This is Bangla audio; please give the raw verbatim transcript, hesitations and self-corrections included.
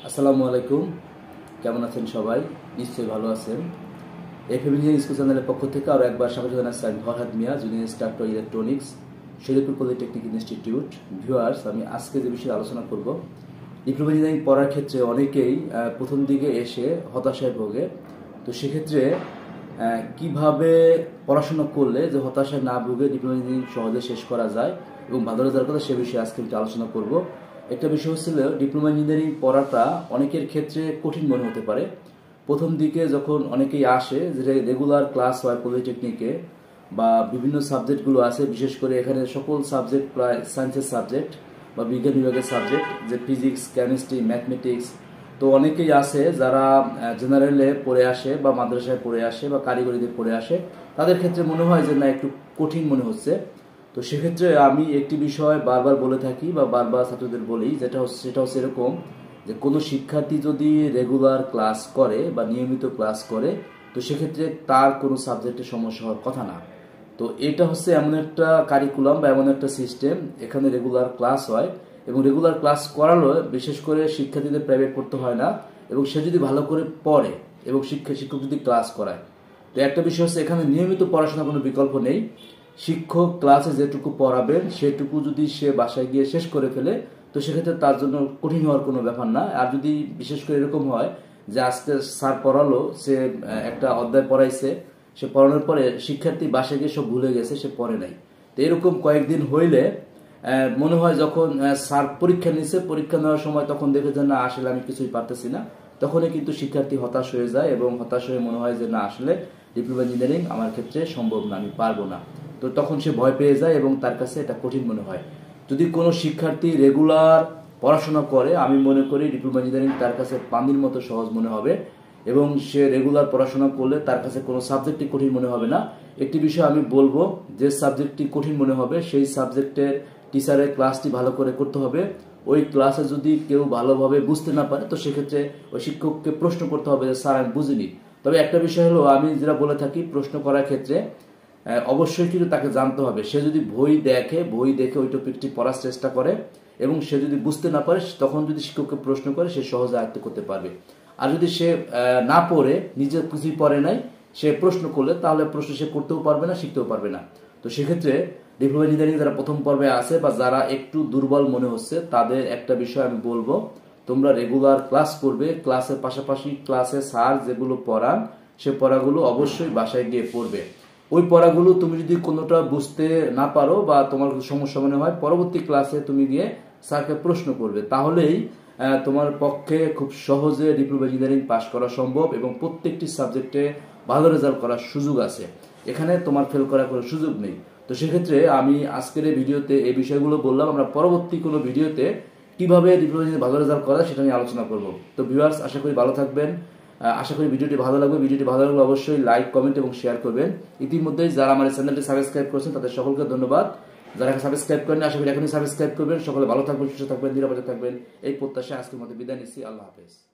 আসসালামু আলাইকুম, কেমন আছেন সবাই? নিশ্চয়ই ভালো আছেন। এফএম ইঞ্জিনিয়ারিং স্কুল চ্যানেলের পক্ষ থেকে আরও একবার স্বাগত জানাচ্ছি। আমি Farhad Mia, junior instructor electronics, Shariatpur polytechnic institute. Viewers, আমি আজকে যে বিষয়ে আলোচনা করব, ডিপ্লোমা ইঞ্জিনিয়ারিং পড়ার ক্ষেত্রে অনেকেই প্রথম দিকে এসে হতাশায় ভোগে। তো সেক্ষেত্রে কিভাবে পড়াশোনা করলে যে হতাশায় না ভুগে ডিপ্লোমা ইঞ্জিনিয়ারিং সহজে শেষ করা যায় এবং ভালো রেজাল্ট করে, সে বিষয়ে আজকে একটু আলোচনা করব। একটা বিষয় হচ্ছিল, ডিপ্লোমা ইঞ্জিনিয়ারিং পড়াটা অনেকের ক্ষেত্রে কঠিন মনে হতে পারে। প্রথম দিকে যখন অনেকেই আসে, যে রেগুলার ক্লাস হয় পলিটেকনিকে বা বিভিন্ন সাবজেক্টগুলো আছে, বিশেষ করে এখানে সকল সাবজেক্ট প্রায় সায়েন্সের সাবজেক্ট বা বিজ্ঞান বিভাগের সাবজেক্ট, যে ফিজিক্স, কেমিস্ট্রি, ম্যাথমেটিক্স। তো অনেকেই আছে যারা জেনারেলে পড়ে আসে বা মাদ্রাসায় পড়ে আসে বা কারিগরিতে পড়ে আসে, তাদের ক্ষেত্রে মনে হয় যে না, একটু কঠিন মনে হচ্ছে। তো সেক্ষেত্রে আমি একটি বিষয় বারবার বলে থাকি বা বারবার ছাত্রদের বলি, যেটা হচ্ছে সেটা হচ্ছে এরকম, যে কোনো শিক্ষার্থী যদি রেগুলার ক্লাস করে বা নিয়মিত ক্লাস করে, তো সেক্ষেত্রে তার কোনো সাবজেক্টে সমস্যা হওয়ার কথা না। তো এটা হচ্ছে এমন একটা কারিকুলাম বা এমন একটা সিস্টেম, এখানে রেগুলার ক্লাস হয় এবং রেগুলার ক্লাস করালো বিশেষ করে শিক্ষার্থীদের প্রাইভেট পড়তে হয় না, এবং সে যদি ভালো করে পড়ে এবং শিক্ষা শিক্ষক যদি ক্লাস করায়। তো একটা বিষয় হচ্ছে, এখানে নিয়মিত পড়াশোনার কোনো বিকল্প নেই। শিক্ষক ক্লাসে যেটুকু পড়াবেন সেটুকু যদি সে বাসায় গিয়ে শেষ করে ফেলে, তো সেক্ষেত্রে তার জন্য কঠিন হওয়ার কোনো ব্যাপার না। আর যদি বিশেষ করে এরকম হয় যে আজকে স্যার পড়ালো, সে একটা অধ্যায় পড়াইছে, সে পড়ানোর পরে শিক্ষার্থী বাসায় গিয়ে সব ভুলে গেছে, সে পড়ে নাই। তো এরকম কয়েকদিন হইলে মনে হয়, যখন স্যার পরীক্ষা নিচ্ছে, পরীক্ষা নেওয়ার সময় তখন দেখে যে না, আসলে আমি কিছুই পারতেছি না, তখনই কিন্তু শিক্ষার্থী হতাশ হয়ে যায় এবং হতাশ হয়ে মনে হয় যে না, আসলে ডিপ্লোমা ইঞ্জিনিয়ারিং আমার ক্ষেত্রে সম্ভব না, আমি পারবো না। তো তখন সে ভয় পেয়ে যায় এবং তার কাছে এটা কঠিন মনে হয়। যদি কোনো শিক্ষার্থী রেগুলার পড়াশোনা করে, আমি মনে করি ডিপ্লোমা ইঞ্জিনিয়ারিং তার কাছে পানির মতো সহজ মনে হবে এবং সে রেগুলার পড়াশোনা করলে তার কাছে কোনো সাবজেক্টই কঠিন মনে হবে না। একটি বিষয় আমি বলবো, যে সাবজেক্টটি কঠিন মনে হবে সেই সাবজেক্টের টিচারের ক্লাসটি ভালো করে করতে হবে। ওই ক্লাসে যদি কেউ ভালোভাবে বুঝতে না পারে, তো সেক্ষেত্রে ওই শিক্ষককে প্রশ্ন করতে হবে যে স্যার, আমি বুঝিনি। তবে একটা বিষয় হলো, আমি যেটা বলে থাকি, প্রশ্ন করার ক্ষেত্রে অবশ্যই কিন্তু তাকে জানতে হবে। সে যদি বই দেখে, বই দেখে ওই টপিকটি পড়ার চেষ্টা করে এবং সে যদি বুঝতে না পারে, তখন যদি শিক্ষককে প্রশ্ন করে, সে সহজে আয়ত্ত করতে পারবে। আর যদি সে না পড়ে, নিজে কিছুই পড়ে নাই, সে প্রশ্ন করলে, তাহলে প্রশ্ন সে করতেও পারবে না, শিখতেও পারবে না। তো সেক্ষেত্রে ডিপ্লোমা ইঞ্জিনিয়ারিং যারা প্রথম পর্বে আছে বা যারা একটু দুর্বল মনে হচ্ছে, তাদের একটা বিষয় আমি বলবো, তোমরা রেগুলার ক্লাস করবে। ক্লাসের পাশাপাশি ক্লাসে স্যার যেগুলো পড়ান, সে পড়াগুলো অবশ্যই বাসায় গিয়ে পড়বে। ওই পড়াগুলো তুমি যদি কোনোটা বুঝতে না পারো বা তোমার সমস্যা মনে হয়, পরবর্তী ক্লাসে তুমি গিয়ে স্যারকে প্রশ্ন করবে। তাহলেই তোমার পক্ষে খুব সহজে ডিপ্লোমা ইঞ্জিনিয়ারিং পাশ করা সম্ভব এবং প্রত্যেকটি সাবজেক্টে ভালো রেজাল্ট করার সুযোগ আছে। এখানে তোমার ফেল করার কোনো সুযোগ নেই। তো সেক্ষেত্রে আমি আজকের এই ভিডিওতে এই বিষয়গুলো বললাম। আমরা পরবর্তী কোনো ভিডিওতে কিভাবে ডিপ্লোমা ইঞ্জিনিয়ারিং ভালো রেজাল্ট করা, সেটা নিয়ে আলোচনা করব। তো ভিউয়ার্স, আশা করি ভালো থাকবেন। আশা করি ভিডিওটি ভালো লাগবে। ভিডিওটি ভালো লাগলে অবশ্যই লাইক, কমেন্ট এবং শেয়ার করবেন। ইতিমধ্যেই যারা আমার চ্যানেলটি সাবস্ক্রাইব করেছেন, তাদের সকলকে ধন্যবাদ। যারা সাবস্ক্রাইব করেন, আশা করি এখনই সাবস্ক্রাইব করবেন। সকলে ভালো থাকবেন, সুস্থ থাকবেন, নিরাপদে থাকবেন, এই প্রত্যাশায় আজকের মতো বিদায় নিচ্ছি। আল্লাহ হাফেজ।